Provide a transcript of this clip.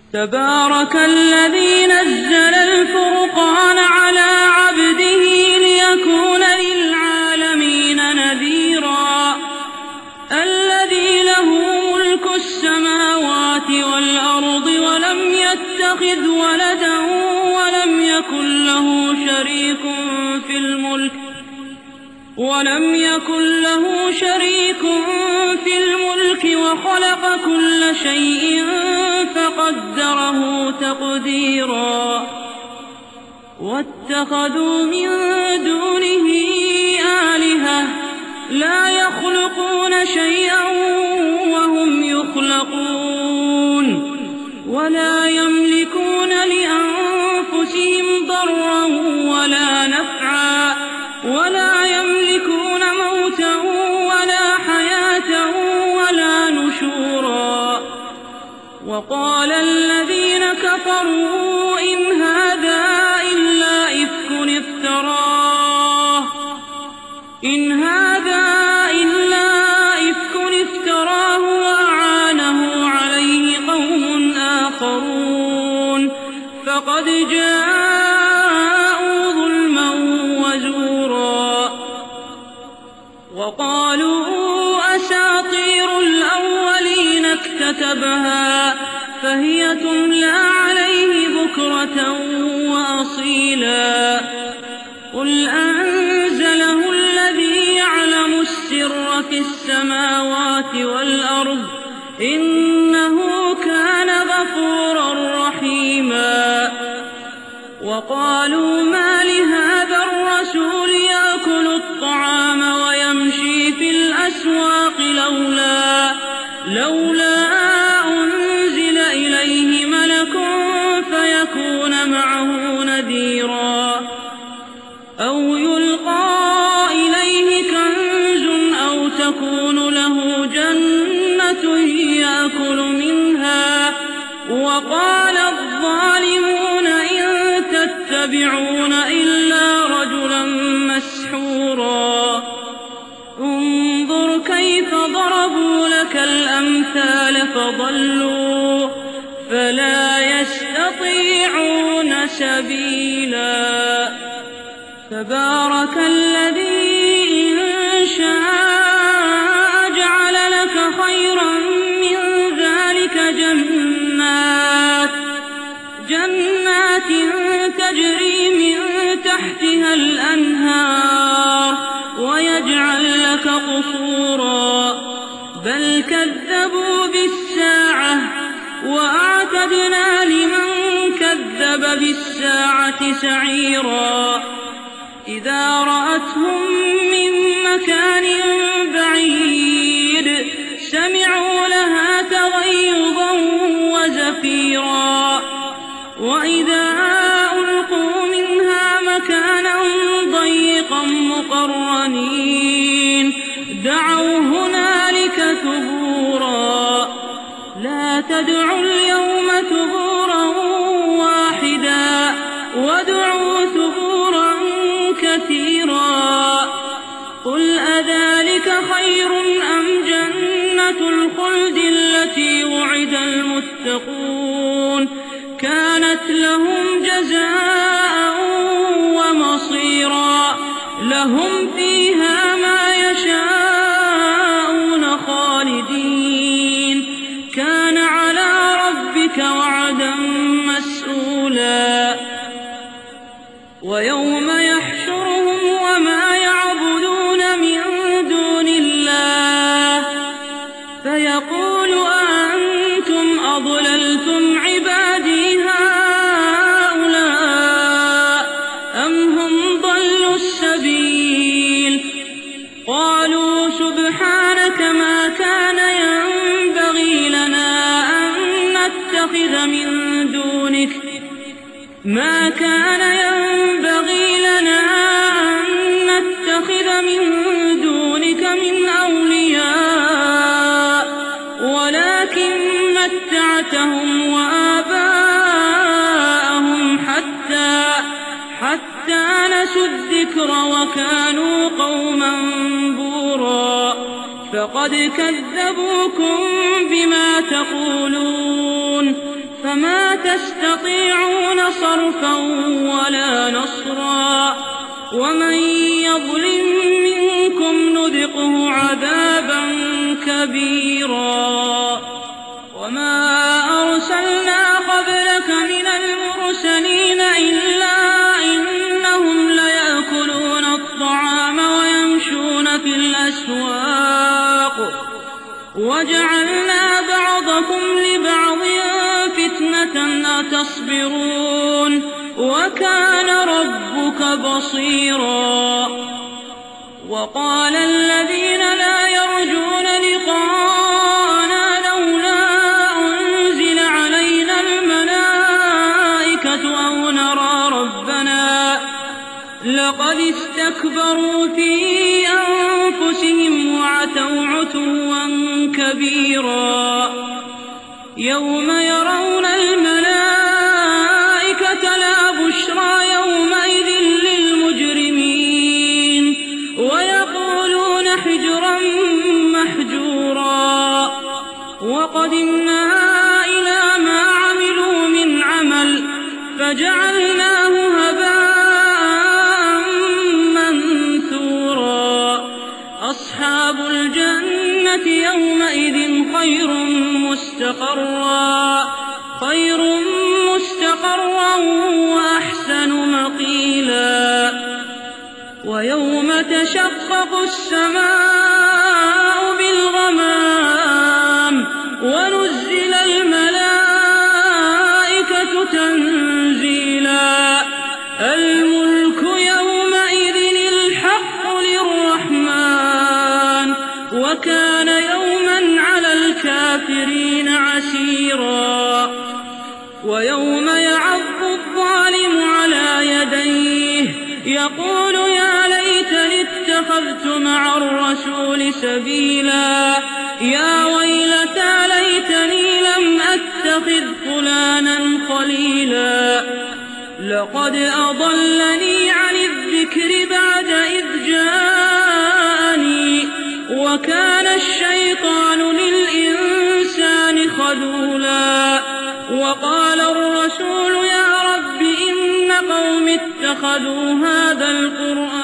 تبارك الذي نزل الفرقان على عبده ليكون للعالمين نذيرا الذي له ملك السماوات والأرض ولم يتخذ ولدا ولم يكن له شريك في الملك وخلق كل شيء فقدره تقديرا واتخذوا من دونه آلهة لا يخلقون شيئا وهم يخلقون ولا يملكون لأنفسهم ضرا ولا نفعا ولا يملكون موتا ولا حياة ولا نشورا وقال الذين كفروا إن هذا إلا إفك افتراه وأعانه عليه قوم آخرون فقد جاءوا ظلما وزورا وقالوا أساطير الأولين اكتتبها فهي تملى عليه بكرة وأصيلا قل أنزله الذي يعلم السر في السماوات والأرض إنه كان غفورا رحيما وقالوا ما لهذا الرسول يأكل الطعام ويمشي في الأسواق لولا أنزل إليه ملك فيكون معه نذيرا أو يلقى إليه كنز أو تكون له جنة يأكل منها وقال الظالمون إن تتبعون إلا رجلا مسحورا انظر كيف ضربوا لك الأمثال فضلوا فلا يستطيعون سبيلا تبارك الذي إن شاء جعل لك خيرا من ذلك جنات تجري من تحتها الأنهار ويجعل لك قصورا بل كذبوا بالساعة وأعتدنا لمن كذب بالساعة سعيرا إذا رأتهم من مكان بعيد سمعوا لها تغيظا وزفيرا وإذا ألقوا منها مكانا ضيقا مقرنين دعوا هنالك ثبورا لا تدعوا اليوم ثبورا واحدا وادعوا ثبورا كثيرا قل أذلك خير أم جنة الخلد التي وعد المتقون كانت لهم جزاء ومصيرا لهم فيها ما يشاءون خالدين كان على ربك وعدا مسئولا ويوم يحشرهم وما يعبدون من دون الله فيقول أأنتم أضللتم عبادي هؤلاء أم هم ضلوا السبيل قالوا سبحانك ما كان ينبغي لنا أن نتخذ من دونك من أولياء ولكن متعتهم وآباءهم حتى نسوا الذكر وكانوا قوما بورا فقد كذبوكم بما تقولون فما تستطيعون صرفا ولا نصرا ومن يظلم منكم نذقه عذابا كبيرا وما أرسلنا قبلك من المرسلين إلا إنهم ليأكلون الطعام ويمشون في الأسواق وجعلنا بعضكم لبعض فتنة أتصبرون وكان ربك بصيرا وقال الذين لا يرجون لقاءنا لولا أنزل علينا الملائكة أو نرى ربنا لقد استكبروا في أنفسهم وعتوا عتوا كبيرا يوم يرون الملائكة لا بشرى يومئذ للمجرمين ويقولون حجرا محجورا وقدمنا إلى ما عملوا من عمل فجعلناه هباء منثورا أصحاب الجنة يومئذ خير مستقرا وأحسن مقيلا ويوم تشقق السماء بالغمام ونزل الملائكة تنزيلا الملك يومئذ الحق للرحمن وكان يوما على الكافرين عسيرا ويوم يعض الظالم على يديه يقول يا ليتني اتخذت مع الرسول سبيلا يا ويلتى ليتني لم أتخذ فلانا خليلا لقد أضلني عن الذكر بعد إذ جاءني وكان الشيطان للإنسان خذولا وقال الرسول يا رب إن قوم اتخذوا هذا القرآن